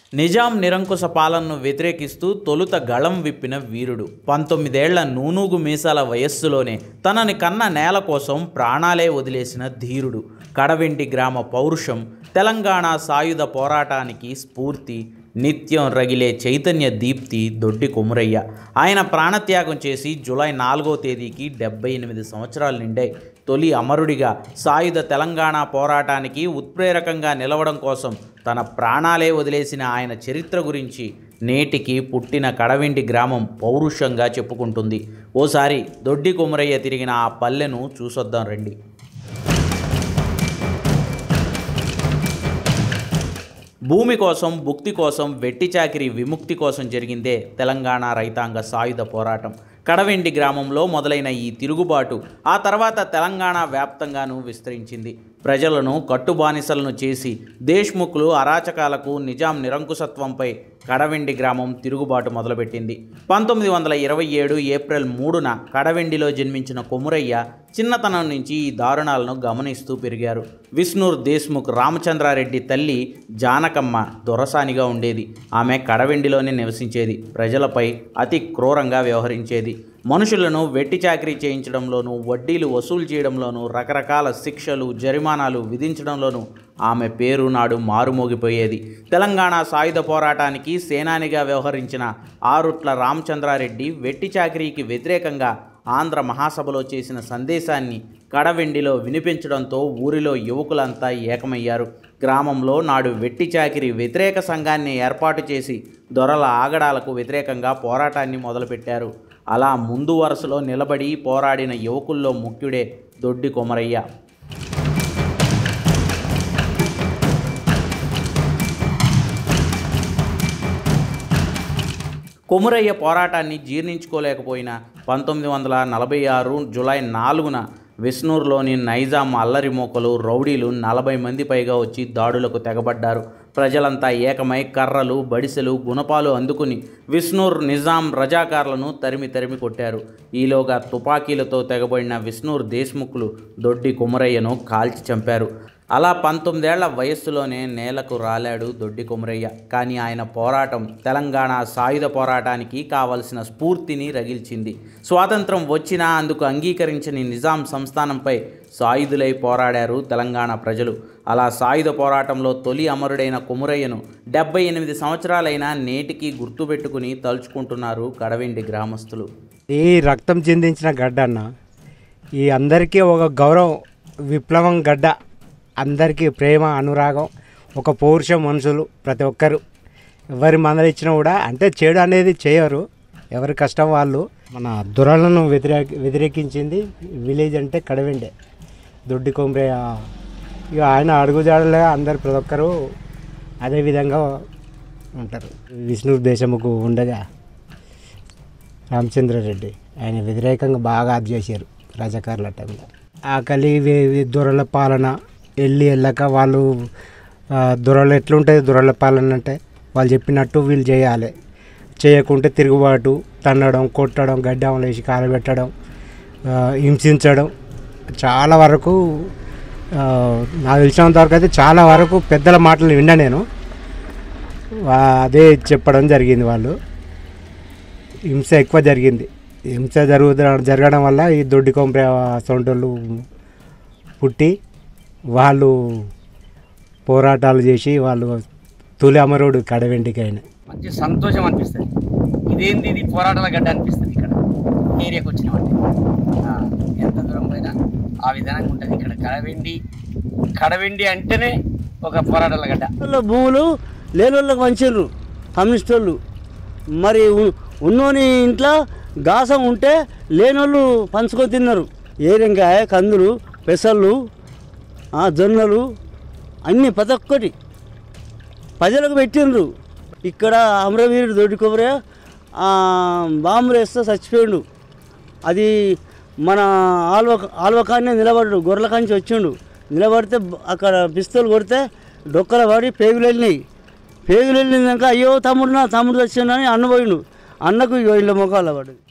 నిజాం నిరంకుశ పాలనను వ్యతిరేకిస్తూ తొలుత గళం విప్పిన వీరుడు. 19 ఏళ్ల నూనూగు మీసాల వయస్సులోనే తనని కన్న నేల కోసం ప్రాణాలే వదిలేసిన ధీరుడు. కడవెంటి గ్రామ పౌరుషం తెలంగాణ సాయుధ పోరాటానికి స్ఫూర్తి. నిత్యం రగిలే చైతన్య దీప్తి దొడ్డి కొమురయ్య. ఆయన ప్రాణత్యాగం చేసి జూలై 4వ తేదీకి 78 సంవత్సరాలు నిండాయి. తొలి అమరుడిగా సాయుధ తెలంగాణ పోరాటానికి ఉత్ప్రేరకంగా నిలవడం కోసం తన ప్రాణాలే వదిలేసిన ఆయన చరిత్ర గురించి నేటికి పుట్టిన కడవెంటి గ్రామం పౌరుషంగా చెప్పుకుంటుంది. ఓసారి దొడ్డి కొమురయ్య తిరిగిన ఆ పల్లెను చూసొద్దాం రండి. భూమి కోసం, భుక్తి కోసం, వెట్టి చాకిరి విముక్తి కోసం జరిగిందే తెలంగాణ రైతాంగ సాయుధ పోరాటం. కడవెంటి గ్రామంలో మొదలైన ఈ తిరుగుబాటు ఆ తర్వాత తెలంగాణ వ్యాప్తంగానూ విస్తరించింది. ప్రజలను కట్టుబానిసలను చేసి దేశ్ముఖ్లు అరాచకాలకు, నిజాం నిరంకుశత్వంపై కడవెంటి గ్రామం తిరుగుబాటు మొదలుపెట్టింది. 1927 ఏప్రిల్ 3న కడవెండిలో జన్మించిన కొమురయ్య చిన్నతనం నుంచి ఈ దారుణాలను గమనిస్తూ పెరిగారు. విష్ణూర్ దేశ్ముఖ్ రామచంద్రారెడ్డి తల్లి జానకమ్మ దొరసానిగా ఉండేది. ఆమె కడవెండిలోనే నివసించేది. ప్రజలపై అతి క్రూరంగా వ్యవహరించేది. మనుషులను వెట్టి చాకరీ చేయించడంలోనూ, వడ్డీలు వసూలు చేయడంలోనూ, రకరకాల శిక్షలు, జరిమానాలు విధించడంలోనూ ఆమె పేరు నాడు మారుమోగిపోయేది. తెలంగాణ సాయుధ పోరాటానికి సేనానిగా వ్యవహరించిన ఆరుట్ల రామచంద్రారెడ్డి వెట్టి చాకరీకి వ్యతిరేకంగా ఆంధ్ర మహాసభలో చేసిన సందేశాన్ని కడవెండిలో వినిపించడంతో ఊరిలో యువకులంతా ఏకమయ్యారు. గ్రామంలో నాడు వెట్టి చాకిరీ వ్యతిరేక సంఘాన్ని ఏర్పాటు చేసి దొరల ఆగడాలకు వ్యతిరేకంగా పోరాటాన్ని మొదలుపెట్టారు. అలా ముందు వరుసలో నిలబడి పోరాడిన యువకుల్లో ముఖ్యుడే దొడ్డి కొమరయ్య. కొమురయ్య పోరాటాన్ని జీర్ణించుకోలేకపోయిన 1946 జూలై 4న విష్ణూర్లోని నైజాం అల్లరి మోకలు, రౌడీలు 40 మంది పైగా వచ్చి దాడులకు తెగబడ్డారు. ప్రజలంతా ఏకమై కర్రలు, బడిసెలు, గుణపాలు అందుకుని విష్ణూర్ నిజాం రజాకార్లను తరిమి కొట్టారు. ఈలోగా తుపాకీలతో తెగబడిన విష్ణూర్ దేశ్ముఖ్లు దొడ్డి కొమురయ్యను కాల్చి చంపారు. అలా 19 ఏళ్ల వయస్సులోనే నేలకు రాలాడు దొడ్డి కొమురయ్య. కానీ ఆయన పోరాటం తెలంగాణ సాయుధ పోరాటానికి కావలసిన స్ఫూర్తిని రగిల్చింది. స్వాతంత్రం వచ్చినా అందుకు అంగీకరించని నిజాం సంస్థానంపై సాయుధులై పోరాడారు తెలంగాణ ప్రజలు. అలా సాయుధ పోరాటంలో తొలి అమరుడైన కొమురయ్యను 78 సంవత్సరాలైనా నేటికి గుర్తుపెట్టుకుని తలుచుకుంటున్నారు కడవెంటి గ్రామస్తులు. ఈ రక్తం చిందించిన గడ్డ అన్న, ఈ అందరికీ ఒక గౌరవం, విప్లవం గడ్డ, అందరికీ ప్రేమ, అనురాగం, ఒక పౌరుషం. మనుషులు ప్రతి ఒక్కరు ఎవరి మందలు ఇచ్చినా కూడా అంటే చెడు అనేది చేయరు, ఎవరి కష్టం వాళ్ళు. మన దొరలను వ్యతిరేకించింది విలేజ్ అంటే కడవెండే. దొడ్డి కొమురయ్య ఇక ఆయన అడుగుజాడలే అందరు ప్రతి ఒక్కరు అదే విధంగా ఉంటారు. విష్ణు దేశముకు ఉండగా రామచంద్రారెడ్డి ఆయన వ్యతిరేకంగా బాగా అది చేశారు రజాకారుల టైంలో. ఆకలి దొరల పాలన వెళ్ళాక వాళ్ళు దొరలు ఎట్లుంటుంది, దొరల పాలన అంటే వాళ్ళు చెప్పినట్టు వీళ్ళు చేయాలి. చేయకుంటే తిరుగుబాటు, తన్నడం, కొట్టడం, గడ్డం వేసి కాలబెట్టడం, హింసించడం. చాలా వరకు నాకు తెలిసినంత వరకు అయితే చాలా వరకు పెద్దల మాటలు విన్నా నేను. అదే చెప్పడం జరిగింది. వాళ్ళు హింస ఎక్కువ జరిగింది. హింస జరగడం వల్ల ఈ దొడ్డి కొమురయ్య సొంటోళ్ళు పుట్టి వాళ్ళు పోరాటాలు చేసి వాళ్ళు తొలి అమరుడు కడవెంటికి అయిన. మంచి సంతోషం అనిపిస్తుంది. ఇదేంది, ఇది పోరాటాల గడ్డ అనిపిస్తుంది. ఇక్కడ ఏరియాకి వచ్చినామంటే ఎంత దూరం పోయినా ఆ విధానంగా ఉంటుంది. ఇక్కడ కడవెండి అంటేనే ఒక పోరాటాల గడ్డ. భూములు లేని వాళ్ళకి పంచారు కమ్యూనిస్ట్ వాళ్ళు. మరి ఉన్నోని ఇంట్లో గాసం ఉంటే లేని వాళ్ళు పంచుకొని తిన్నారు. ఏరింకాయ, కందులు, పెసళ్ళు, జొన్నలు అన్నీ ప్రతి ఒక్కటి ప్రజలకు పెట్టిండ్రు. ఇక్కడ అమరవీరుడు దొడ్డి కొమురయ్య బాంబులు వేస్తే చచ్చిపోయిండు. అది మన ఆల్వకాన్నే నిలబడ్డాడు. గొర్రెల కాంచి వచ్చిండు. నిలబడితే అక్కడ పిస్తోలు కొడితే డొక్కల పడి పేగులు వెళ్ళినాయి. పేగులు వెళ్ళినాక అయ్యో తమ్ముడు చచ్చిండని అన్న పోయిండు. అన్నకు ఇళ్ళ మొఖాల పడ్డది.